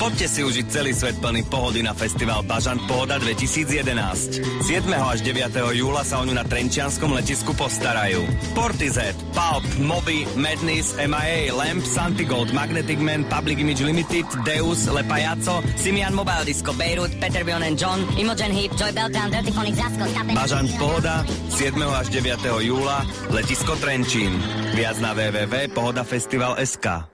Poďte si užiť celý svet plný pohody na festival Bažant Pohoda 2011. 7. až 9. júla sa o ňu na trenčianskom letisku postarajú. Portishead, Pulp, Moby, Madness, MIA, Lamp, Santigold, Magnetic Man, Public Image Limited, Deus, Le Payaso, Simian Mobile Disco, Beirut, Peter Bjorn and John, Imogen Heap, Joy Beltran, Dirty Phonics, Zasko, Bažant Pohoda 7. až 9. júla, letisko Trenčín. Viac na www.pohodafestival.sk.